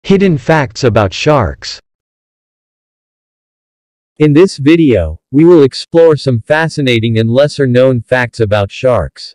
Hidden facts about sharks. In this video, we will explore some fascinating and lesser-known facts about sharks.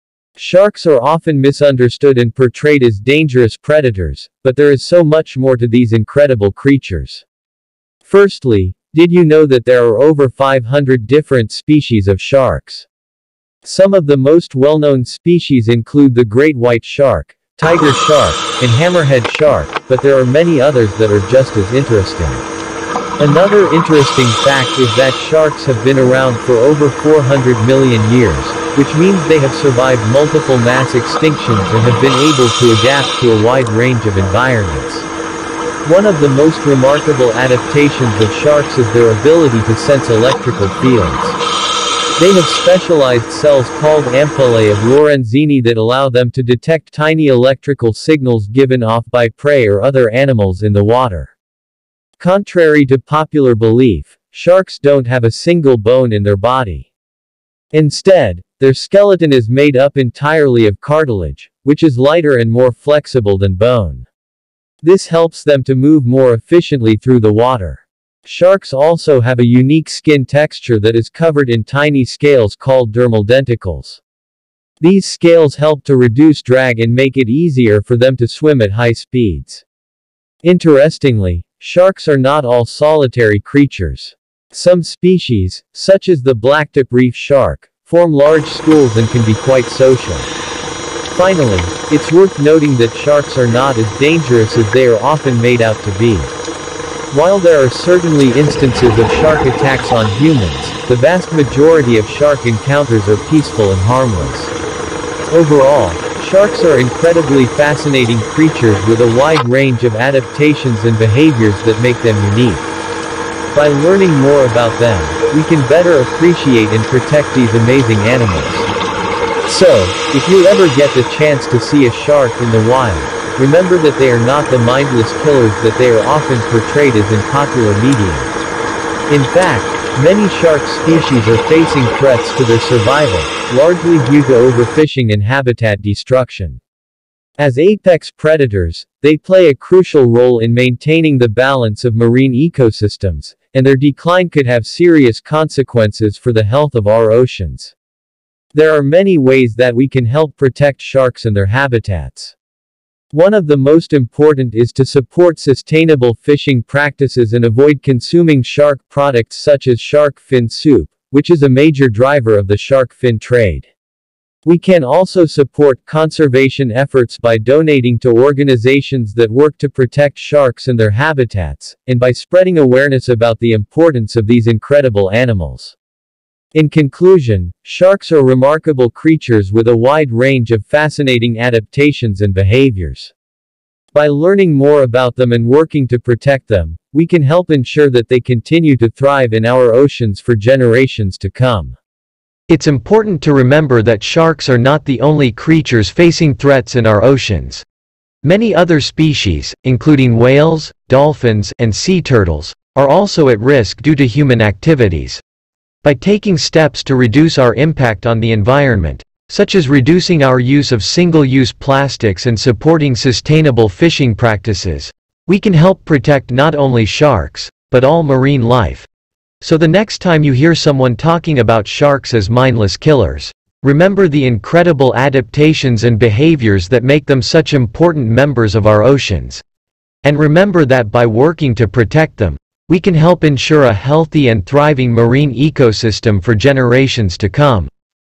Sharks are often misunderstood and portrayed as dangerous predators, but there is so much more to these incredible creatures. Firstly, did you know that there are over 500 different species of sharks? Some of the most well-known species include the great white shark, tiger shark, and hammerhead shark, but there are many others that are just as interesting. Another interesting fact is that sharks have been around for over 400 million years, which means they have survived multiple mass extinctions and have been able to adapt to a wide range of environments. One of the most remarkable adaptations of sharks is their ability to sense electrical fields. They have specialized cells called ampullae of Lorenzini that allow them to detect tiny electrical signals given off by prey or other animals in the water. Contrary to popular belief, sharks don't have a single bone in their body. Instead, their skeleton is made up entirely of cartilage, which is lighter and more flexible than bone. This helps them to move more efficiently through the water. Sharks also have a unique skin texture that is covered in tiny scales called dermal denticles. These scales help to reduce drag and make it easier for them to swim at high speeds. Interestingly, sharks are not all solitary creatures. Some species, such as the blacktip reef shark, form large schools and can be quite social. Finally, it's worth noting that sharks are not as dangerous as they are often made out to be. While there are certainly instances of shark attacks on humans, the vast majority of shark encounters are peaceful and harmless. Overall, sharks are incredibly fascinating creatures with a wide range of adaptations and behaviors that make them unique. By learning more about them, we can better appreciate and protect these amazing animals. So, if you ever get the chance to see a shark in the wild, remember that they are not the mindless killers that they are often portrayed as in popular media. In fact, many shark species are facing threats to their survival, largely due to overfishing and habitat destruction. As apex predators, they play a crucial role in maintaining the balance of marine ecosystems, and their decline could have serious consequences for the health of our oceans. There are many ways that we can help protect sharks and their habitats. One of the most important is to support sustainable fishing practices and avoid consuming shark products such as shark fin soup, which is a major driver of the shark fin trade. We can also support conservation efforts by donating to organizations that work to protect sharks and their habitats, and by spreading awareness about the importance of these incredible animals. In conclusion, sharks are remarkable creatures with a wide range of fascinating adaptations and behaviors. By learning more about them and working to protect them, we can help ensure that they continue to thrive in our oceans for generations to come. It's important to remember that sharks are not the only creatures facing threats in our oceans. Many other species, including whales, dolphins, and sea turtles, are also at risk due to human activities. By taking steps to reduce our impact on the environment, such as reducing our use of single-use plastics and supporting sustainable fishing practices, we can help protect not only sharks, but all marine life. So the next time you hear someone talking about sharks as mindless killers, remember the incredible adaptations and behaviors that make them such important members of our oceans. And remember that by working to protect them, we can help ensure a healthy and thriving marine ecosystem for generations to come.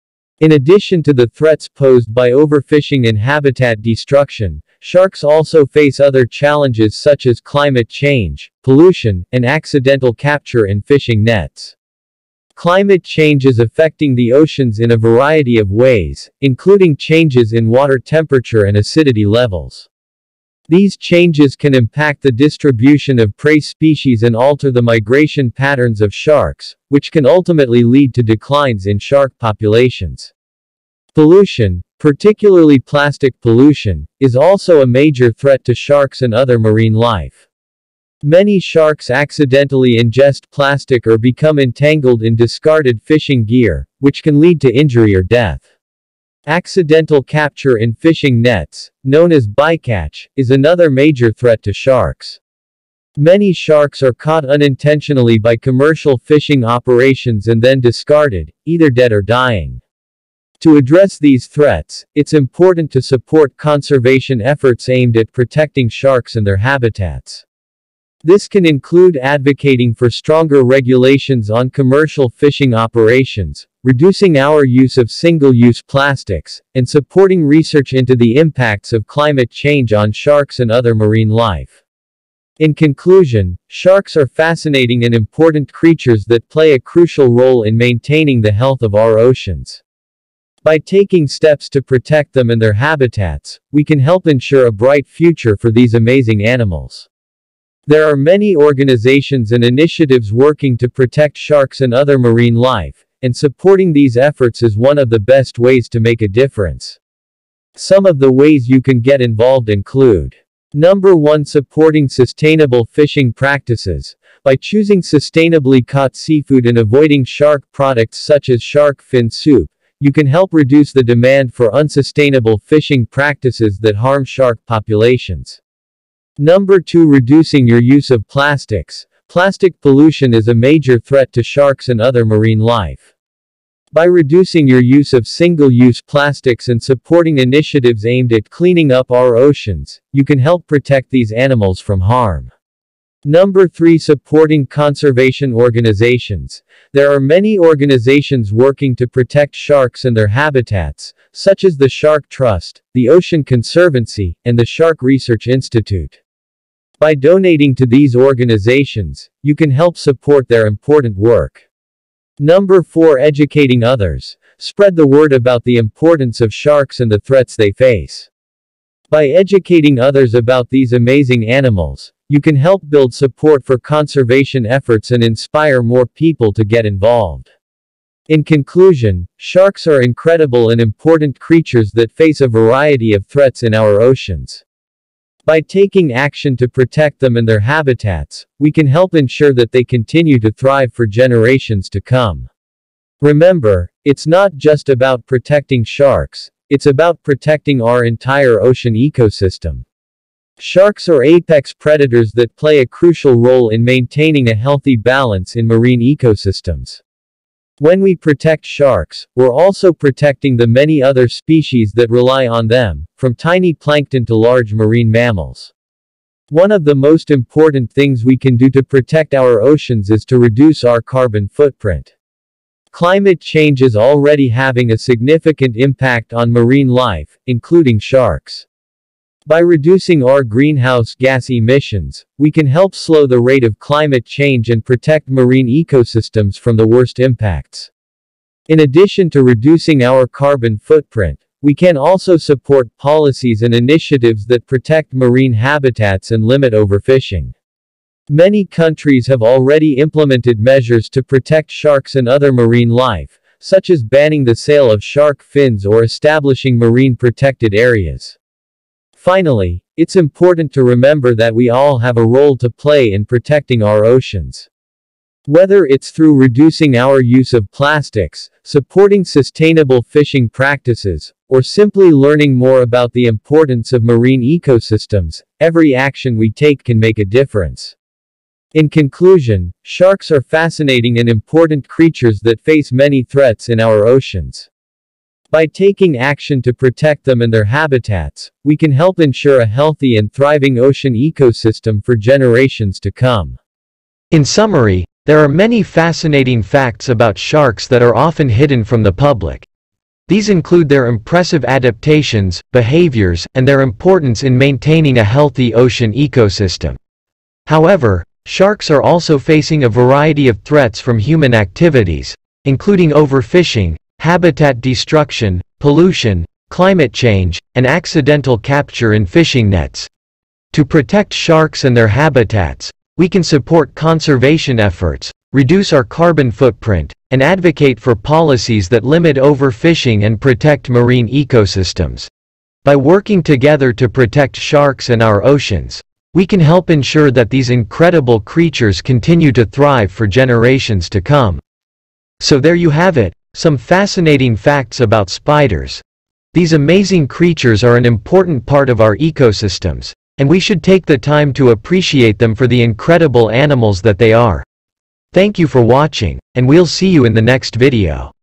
In addition to the threats posed by overfishing and habitat destruction, sharks also face other challenges such as climate change, pollution, and accidental capture in fishing nets. Climate change is affecting the oceans in a variety of ways, including changes in water temperature and acidity levels. These changes can impact the distribution of prey species and alter the migration patterns of sharks, which can ultimately lead to declines in shark populations. Pollution, particularly plastic pollution, is also a major threat to sharks and other marine life. Many sharks accidentally ingest plastic or become entangled in discarded fishing gear, which can lead to injury or death. Accidental capture in fishing nets, known as bycatch, is another major threat to sharks. Many sharks are caught unintentionally by commercial fishing operations and then discarded, either dead or dying. To address these threats, it's important to support conservation efforts aimed at protecting sharks and their habitats. This can include advocating for stronger regulations on commercial fishing operations, reducing our use of single-use plastics, and supporting research into the impacts of climate change on sharks and other marine life. In conclusion, sharks are fascinating and important creatures that play a crucial role in maintaining the health of our oceans. By taking steps to protect them and their habitats, we can help ensure a bright future for these amazing animals. There are many organizations and initiatives working to protect sharks and other marine life, and supporting these efforts is one of the best ways to make a difference. Some of the ways you can get involved include: Number 1. Supporting sustainable fishing practices. By choosing sustainably caught seafood and avoiding shark products such as shark fin soup, you can help reduce the demand for unsustainable fishing practices that harm shark populations. Number 2. Reducing your use of plastics. Plastic pollution is a major threat to sharks and other marine life. By reducing your use of single-use plastics and supporting initiatives aimed at cleaning up our oceans, you can help protect these animals from harm. Number 3. Supporting conservation organizations. There are many organizations working to protect sharks and their habitats, such as the Shark Trust, the Ocean Conservancy, and the Shark Research Institute. By donating to these organizations, you can help support their important work. Number 4. Educating others. Spread the word about the importance of sharks and the threats they face. By educating others about these amazing animals, you can help build support for conservation efforts and inspire more people to get involved. In conclusion, sharks are incredible and important creatures that face a variety of threats in our oceans. By taking action to protect them and their habitats, we can help ensure that they continue to thrive for generations to come. Remember, it's not just about protecting sharks, it's about protecting our entire ocean ecosystem. Sharks are apex predators that play a crucial role in maintaining a healthy balance in marine ecosystems. When we protect sharks, we're also protecting the many other species that rely on them, from tiny plankton to large marine mammals. One of the most important things we can do to protect our oceans is to reduce our carbon footprint. Climate change is already having a significant impact on marine life, including sharks. By reducing our greenhouse gas emissions, we can help slow the rate of climate change and protect marine ecosystems from the worst impacts. In addition to reducing our carbon footprint, we can also support policies and initiatives that protect marine habitats and limit overfishing. Many countries have already implemented measures to protect sharks and other marine life, such as banning the sale of shark fins or establishing marine protected areas. Finally, it's important to remember that we all have a role to play in protecting our oceans. Whether it's through reducing our use of plastics, supporting sustainable fishing practices, or simply learning more about the importance of marine ecosystems, every action we take can make a difference. In conclusion, sharks are fascinating and important creatures that face many threats in our oceans. By taking action to protect them and their habitats, we can help ensure a healthy and thriving ocean ecosystem for generations to come. In summary, there are many fascinating facts about sharks that are often hidden from the public. These include their impressive adaptations, behaviors, and their importance in maintaining a healthy ocean ecosystem. However, sharks are also facing a variety of threats from human activities, including overfishing, habitat destruction, pollution, climate change, and accidental capture in fishing nets. To protect sharks and their habitats, we can support conservation efforts, reduce our carbon footprint, and advocate for policies that limit overfishing and protect marine ecosystems. By working together to protect sharks and our oceans, we can help ensure that these incredible creatures continue to thrive for generations to come. So there you have it. Some fascinating facts about spiders. These amazing creatures are an important part of our ecosystems, and we should take the time to appreciate them for the incredible animals that they are. Thank you for watching, and we'll see you in the next video.